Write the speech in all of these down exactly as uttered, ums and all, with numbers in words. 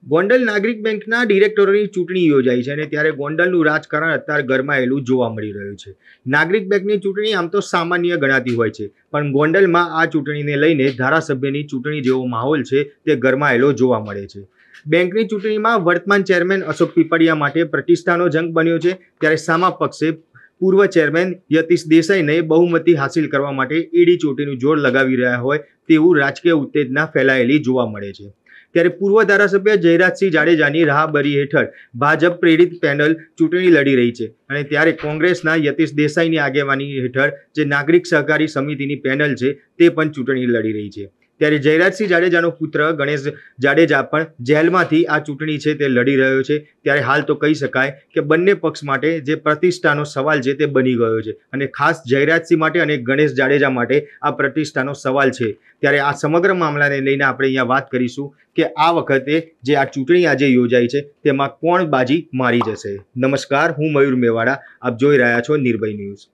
ગોંડલ નાગરિક બેંકના ડિરેક્ટરોની ચૂંટણી યોજાઈ છે અને ત્યારે ગોંડલનું રાજકારણ અત્યારે ગરમાયેલું જોવા મળી રહ્યું છે। નાગરિક બેંકની ચૂંટણી આમ તો સામાન્ય ગણાતી હોય છે, પણ ગોંડલમાં આ ચૂંટણીને લઈને ધારાસભ્યની ચૂંટણી જેવો માહોલ છે તે ગરમાયેલો જોવા મળે છે। બેંકની ચૂંટણીમાં વર્તમાન ચેરમેન અશોક પીપળિયા માટે પ્રતિષ્ઠાનો જંગ બન્યો છે, ત્યારે સામા પક્ષે પૂર્વ ચેરમેન યતીશ દેસાઈને બહુમતી હાંસિલ કરવા માટે એડી ચોટીનું જોર લગાવી રહ્યા હોય તેવું રાજકીય ઉત્તેજના ફેલાયેલી જોવા મળે છે। ત્યારે પૂર્વ ધારાસભ્ય જયરાજસિંહ જાડેજાની રાહબરી હેઠળ ભાજપ પ્રેરિત પેનલ ચૂંટણી લડી રહી છે અને ત્યારે કોંગ્રેસના યતીશ દેસાઈની આગેવાની હેઠળ જે નાગરિક સહકારી સમિતિની પેનલ છે તે પણ ચૂંટણી લડી રહી છે। ત્યારે જયરાજસિંહ જાડેજાનો પુત્ર ગણેશ જાડેજા પણ જેલમાંથી આ ચૂંટણી છે તે લડી રહ્યો છે। ત્યારે હાલ તો કહી શકાય કે બંને પક્ષ માટે જે પ્રતિષ્ઠાનો સવાલ છે તે બની ગયો છે અને ખાસ જયરાજસિંહ માટે અને ગણેશ જાડેજા માટે આ પ્રતિષ્ઠાનો સવાલ છે। ત્યારે આ સમગ્ર મામલાને લઈને આપણે અહીંયા વાત કરીશું કે આ વખતે જે આ ચૂંટણી આજે યોજાઈ છે તેમાં કોણ બાજી મારી જશે। નમસ્કાર, હું મયુર મેવાડા, આપ જોઈ રહ્યા છો નિર્ભય ન્યૂઝ।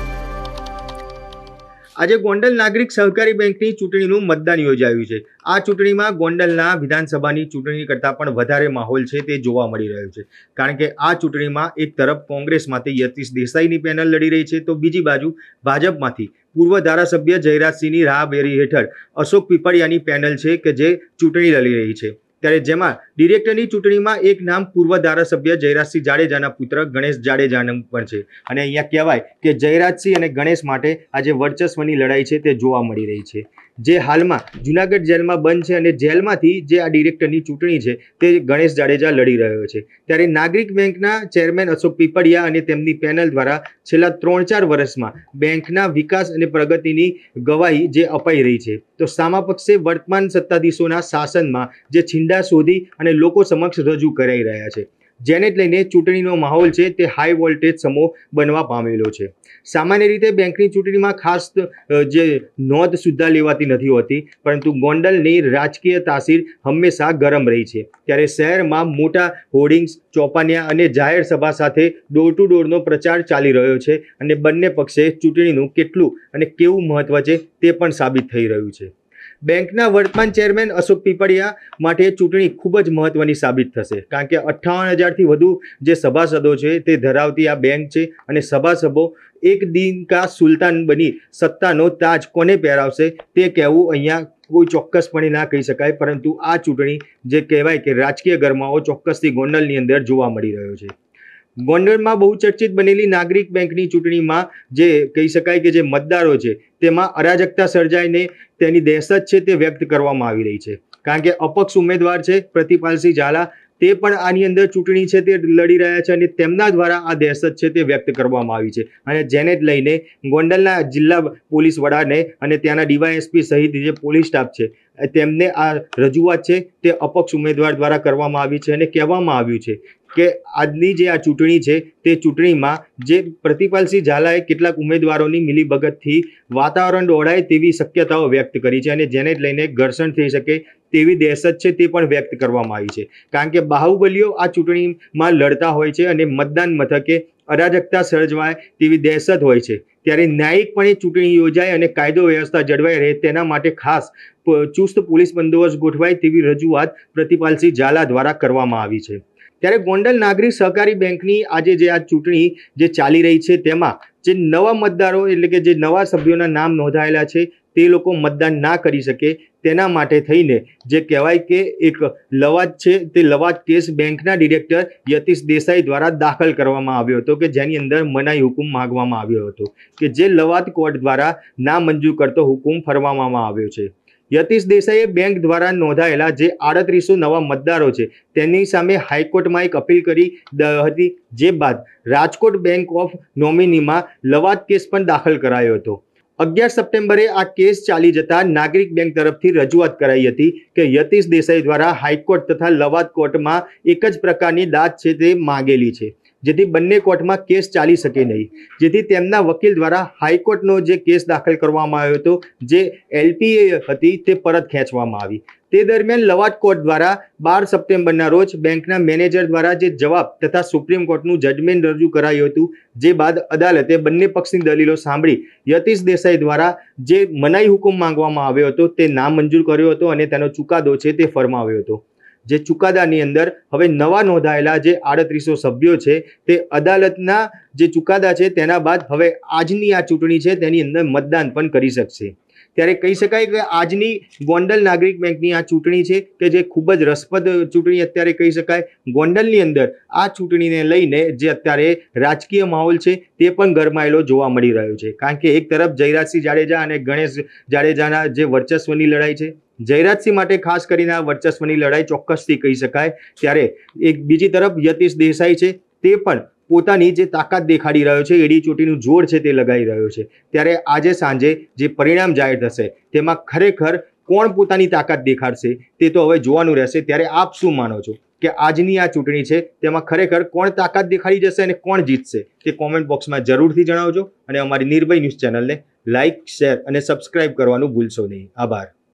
આજે ગોંડલ નાગરિક સહકારી બેંકની ચૂંટણીનું મતદાન યોજાયું છે। આ ચૂંટણીમાં ગોંડલના વિધાનસભાની ચૂંટણી કરતાં પણ વધારે માહોલ છે તે જોવા મળી રહ્યો છે, કારણ કે આ ચૂંટણીમાં એક તરફ કોંગ્રેસમાંથી યતીશ દેસાઈની પેનલ લડી રહી છે, તો બીજી બાજુ ભાજપમાંથી પૂર્વ ધારાસભ્ય જયરાજસિંહની રાહબરી હેઠળ અશોક પીપળિયાની પેનલ છે કે જે ચૂંટણી લડી રહી છે। ત્યારે જેમાં ડિરેક્ટરની ચૂંટણીમાં એક નામ પૂર્વ ધારાસભ્ય જયરાજસિંહ જાડેજાના પુત્ર ગણેશ જાડેજાનું પણ છે અને અહીંયા કહેવાય કે જયરાજસિંહ અને ગણેશ માટે આજે વર્ચસ્વની લડાઈ છે તે જોવા મળી રહી છે, જે હાલમાં જુનાગઢ જેલમાં બંધ છે અને જેલમાંથી જે આ ડિરેક્ટરની ચૂંટણી છે તે ગણેશ જાડેજા લડી રહ્યો છે। ત્યારે નાગરિક બેંકના ચેરમેન અશોક પીપળિયા અને તેમની પેનલ દ્વારા છેલ્લા ત્રણ ચાર વર્ષમાં બેંકના વિકાસ અને પ્રગતિની ગવાહી જે અપાઈ રહી છે, તો સામા પક્ષે વર્તમાન સત્તાધીશોના શાસનમાં જે છીંડા શોધી અને લોકો સમક્ષ રજૂ કરાઈ રહ્યા છે, જેને લઈને ચૂંટણીનો માહોલ છે તે હાઈ વોલ્ટેજ સમો બનવા પામેલો છે। સામાન્ય રીતે બેંકની ચૂંટણીમાં ખાસ જે નોંધ સુદ્ધા લેવાતી નથી હોતી, પરંતુ ગોંડલની રાજકીય તાસીર હંમેશા ગરમ રહી છે। ત્યારે શહેરમાં મોટા હોર્ડિંગ્સ, ચોપાનિયા અને જાહેર સભા સાથે ડોર ટુ ડોરનો પ્રચાર ચાલી રહ્યો છે અને બંને પક્ષે ચૂંટણીનું કેટલું અને કેવું મહત્વ છે તે પણ સાબિત થઈ રહ્યું છે। બેંકના વર્તમાન ચેરમેન અશોક પીપળિયા માટે ચૂંટણી ખૂબ જ મહત્વની સાબિત થશે, કારણ કે અઠ્ઠાવન હજારથી વધુ જે સભાસદો છે તે ધરાવતી આ બેંક છે અને સભાસદો એક દિન કા સુલતાન બની સત્તાનો તાજ કોને પહેરાવશે તે કહેવું અહીંયા કોઈ ચોક્કસપણે ના કહી શકાય, પરંતુ આ ચૂંટણી જે કહેવાય કે રાજકીય ગરમાવો ચોક્કસથી ગોંડલની અંદર જોવા મળી રહ્યો છે। ગોંડલમાં બહુ ચર્ચિત બનેલી નાગરિક બેંકની ચૂંટણીમાં જે કહી શકાય કે જે મતદારો છે તેમાં અરાજકતા સર્જાઈને તેની દહેશત છે તે વ્યક્ત કરવામાં આવી રહી છે, કારણ કે અપક્ષ ઉમેદવાર છે પ્રતિપાલસિંહ ઝાલા તે પણ આની અંદર ચૂંટણી છે તે લડી રહ્યા છે અને તેમના દ્વારા આ દહેશત છે તે વ્યક્ત કરવામાં આવી છે અને જેને જ લઈને ગોંડલના જિલ્લા પોલીસ વડાને અને ત્યાંના ડીવાયએસપી સહિત જે પોલીસ સ્ટાફ છે તેમને આ રજૂઆત છે તે અપક્ષ ઉમેદવાર દ્વારા કરવામાં આવી છે અને કહેવામાં આવ્યું છે કે આજની જે આ ચૂંટણી છે તે ચૂંટણીમાં જે પ્રતિપાલસિંહ ઝાલાએ કેટલાક ઉમેદવારોની મિલીભગતથી વાતાવરણ દોડાય તેવી શક્યતાઓ વ્યક્ત કરી છે અને જેને જ લઈને ઘર્ષણ થઈ શકે તેવી દહેશત છે તે પણ વ્યક્ત કરવામાં આવી છે, કારણ કે બાહુબલીઓ આ ચૂંટણીમાં લડતા હોય છે અને મતદાન મથકે અરાજકતા સર્જવાય તેવી દહેશત હોય છે। ત્યારે ન્યાયિકપણે ચૂંટણી યોજાય અને કાયદો વ્યવસ્થા જળવાઈ રહે તેના માટે ખાસ ચુસ્ત પોલીસ બંદોબસ્ત ગોઠવાય તેવી રજૂઆત પ્રતિપાલસિંહ ઝાલા દ્વારા કરવામાં આવી છે। ત્યારે ગોંડલ નાગરિક સહકારી બેંકની આજે જે આ ચૂંટણી જે ચાલી રહી છે તેમાં જે નવા મતદારો એટલે કે જે નવા સભ્યોના નામ નોંધાયેલા છે તે લોકો મતદાન ના કરી શકે તેના માટે થઈને જે કહેવાય કે એક લવાદ છે તે લવાદ કેસ બેંકના ડિરેક્ટર યતીશ દેસાઈ દ્વારા દાખલ કરવામાં આવ્યો હતો કે જેની અંદર મનાઈ હુકુમ માંગવામાં આવ્યો હતો કે જે લવાદ કોર્ટ દ્વારા ના મંજૂર કરતો હુકુમ ફરમાવવામાં આવ્યો છે। યતીશ દેસાઈએ બેંક દ્વારા નોંધાયેલા જે આડત્રીસો નવા મતદારો છે તેની સામે હાઈકોર્ટમાં એક અપીલ કરી હતી, જે બાદ રાજકોટ બેંક ઓફ નોમિનીમાં લવાદ કેસ પણ દાખલ કરાયો હતો। અગિયાર સપ્ટેમ્બરે આ કેસ ચાલી જતા નાગરિક બેંક તરફથી રજૂઆત કરાઈ હતી કે યતીશ દેસાઈ દ્વારા હાઈકોર્ટ તથા લવાદ કોર્ટમાં એક જ પ્રકારની દાદ છે તે માંગેલી છે, જેથી બંને કોર્ટમાં કેસ ચાલી શકે નહીં, જેથી તેમના વકીલ દ્વારા હાઈકોર્ટનો જે કેસ દાખલ કરવામાં આવ્યો હતો જે એલપીએ હતી તે પરત ખેંચવામાં આવી। તે દરમિયાન લવાદ કોર્ટ દ્વારા બાર સપ્ટેમ્બરના રોજ બેંકના મેનેજર દ્વારા જે જવાબ તથા સુપ્રીમ કોર્ટનું જજમેન્ટ રજૂ કરાયું હતું, જે બાદ અદાલતે બંને પક્ષની દલીલો સાંભળી યતીશ દેસાઈ દ્વારા જે મનાઈ હુકમ માંગવામાં આવ્યો હતો તે નામંજૂર કર્યો હતો અને તેનો ચુકાદો છે તે ફરમાવ્યો હતો। જે ચુકાદાની અંદર હવે નવા નોંધાયેલા જે આડત્રીસો સભ્યો છે તે અદાલતના જે ચુકાદા છે તેના બાદ હવે આજની આ ચૂંટણી છે તેની અંદર મતદાન પણ કરી શકશે. ત્યારે કહી શકાય કે આજની ગોંડલ નાગરિક બેંકની આ ચૂંટણી છે કે જે ખૂબ જ રસપ્રદ ચૂંટણી અત્યારે કહી શકાય. ગોંડલની અંદર આ ચૂંટણીને લઈને જે અત્યારે રાજકીય માહોલ છે તે પણ ગરમાયેલો જોવા મળી રહ્યો છે. કારણ કે એક તરફ જયરાજસિંહ જાડેજા અને ગણેશ જાડેજાના જે વર્ચસ્વની લડાઈ છે, જયરાજસિંહ માટે ખાસ કરીને આ વર્ચસ્વની લડાઈ ચોક્કસથી કહી શકાય. ત્યારે એક બીજી તરફ યતીશ દેસાઈ છે તે પણ પોતાની જે તાકાત દેખાડી રહ્યો છે, એડી ચોટીનું જોર છે તે લગાવી રહ્યો છે. ત્યારે આજે સાંજે જે પરિણામ જાહેર થશે તેમાં ખરેખર કોણ પોતાની તાકાત દેખાડશે તે તો હવે જોવાનું રહેશે. ત્યારે આપ શું માનો છો કે આજની આ ચૂંટણી છે તેમાં ખરેખર કોણ તાકાત દેખાડી જશે અને કોણ જીતશે તે કોમેન્ટ બોક્સમાં જરૂરથી જણાવજો અને અમારી નિર્ભય ન્યૂઝ ચેનલને લાઇક, શેર અને સબસ્ક્રાઇબ કરવાનું ભૂલશો નહીં. આભાર.